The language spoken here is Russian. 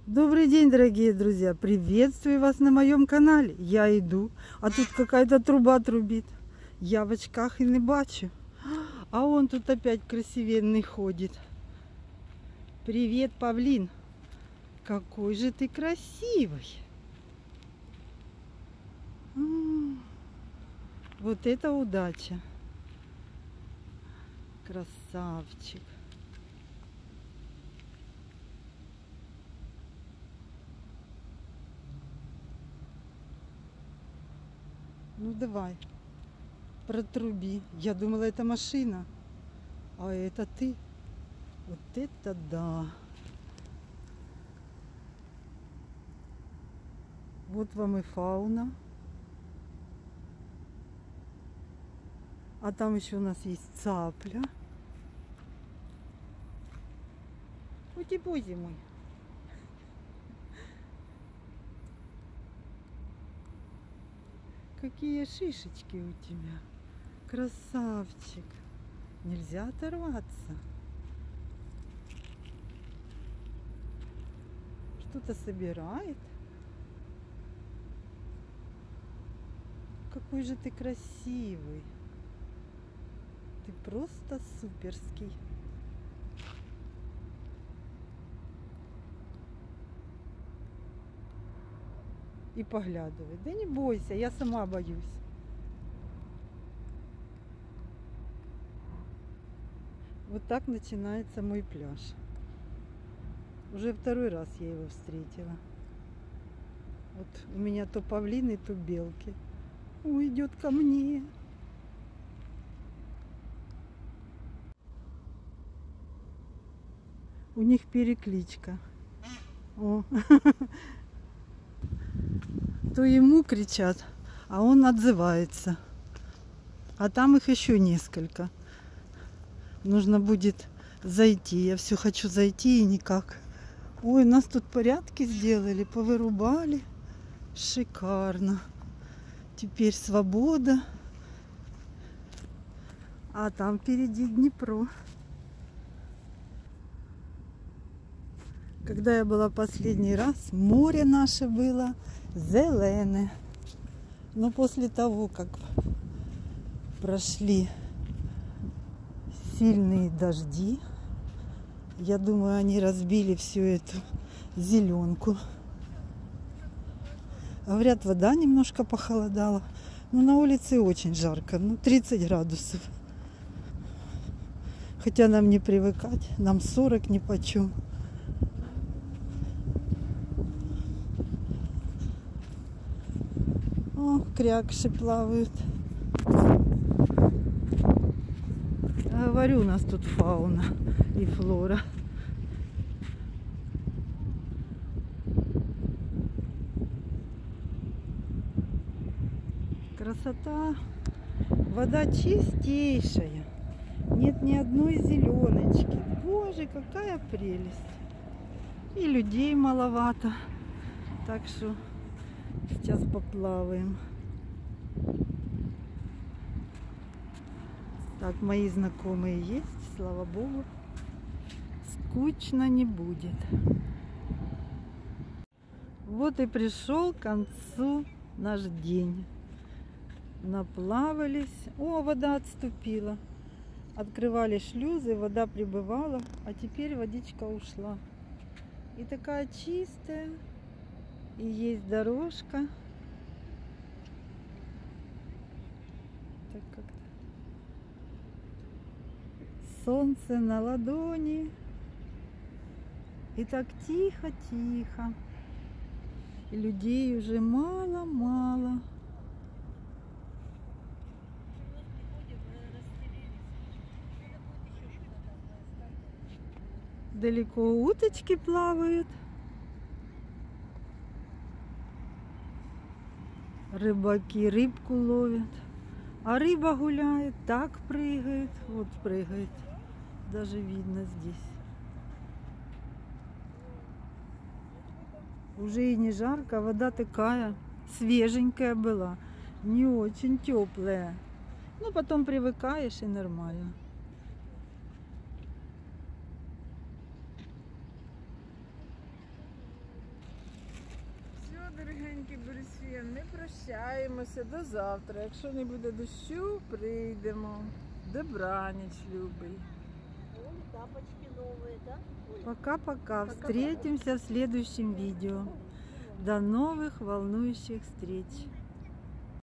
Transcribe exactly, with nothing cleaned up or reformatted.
Добрый день, дорогие друзья! Приветствую вас на моем канале. Я иду, а тут какая-то труба трубит. Я в очках и не бачу. А он тут опять красивенный ходит. Привет, павлин! Какой же ты красивый! Вот это удача! Красавчик! Ну давай, протруби. Я думала, это машина, а это ты. Вот это да. Вот вам и фауна. А там еще у нас есть цапля. Ути-пузи мой. Какие шишечки у тебя. Красавчик. Нельзя оторваться. Что-то собирает. Какой же ты красивый. Ты просто суперский. И поглядывает. Да не бойся, я сама боюсь. Вот так начинается мой пляж. Уже второй раз я его встретила. Вот у меня то павлины, то белки. Ой, идет ко мне. У них перекличка. О. То ему кричат, а он отзывается. А там их еще несколько. Нужно будет зайти. Я все хочу зайти и никак. Ой, нас тут порядки сделали, повырубали. Шикарно. Теперь свобода. А там впереди Днепро. Когда я была последний раз, море наше было зеленое. Но после того, как прошли сильные дожди, я думаю, они разбили всю эту зеленку. Говорят, вода немножко похолодала. Но на улице очень жарко, ну тридцать градусов. Хотя нам не привыкать, нам сорок нипочем. О, крякши плавают. Говорю, у нас тут фауна и флора. Красота. Вода чистейшая. Нет ни одной зеленочки. Боже, какая прелесть. И людей маловато. Так что сейчас поплаваем. Так, мои знакомые есть, слава богу. Скучно не будет. Вот и пришел к концу наш день. Наплавались. О, вода отступила. Открывали шлюзы, вода прибывала, а теперь водичка ушла. И такая чистая. И есть дорожка. Так как-то. Солнце на ладони. И так тихо-тихо. И людей уже мало-мало. Далеко уточки плавают. Рыбаки рыбку ловят. А рыба гуляет, так прыгает. Вот прыгает. Даже видно здесь. Уже и не жарко, вода такая свеженькая была. Не очень теплая. Ну, потом привыкаешь и нормально. дорогенькі Борисфіян, ми прощаємося до завтра. Якщо не буде дощу, прийдемо. Добраніч, любий. Ой, тапочки новые, да? Ой. Пока-пока. Встретимся в следующем видео. До новых волнующих встреч.